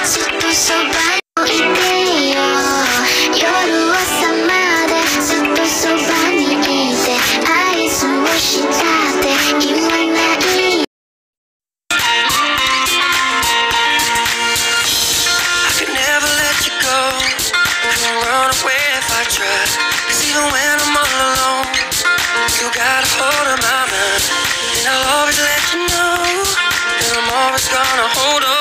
ずっとそばにいてよ。夜朝までずっとそばにいて、愛想をしたって言わない。 I could never let you go. Couldn't run away if I tried. 'Cause even when I'm all alone, you got a hold of my mind. And I'll always let you know that I'm always gonna hold on.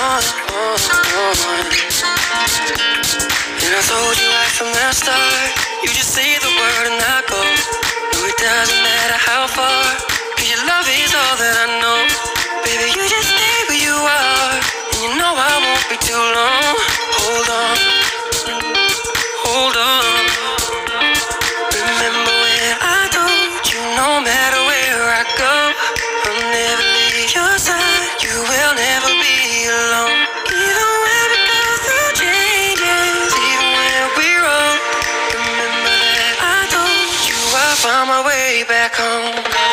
And I told you right from the start, you just say the word and I go. No, it doesn't matter how far, 'cause your love is all that I know. Baby, you just stay where you are, and you know I won't be too long. Hold on, hold on. Remember when I told you no matter where I go, I'll never leave your side, you will never be alone. Even when we go through changes, even when we're old, remember that I told you I'll find my way back home.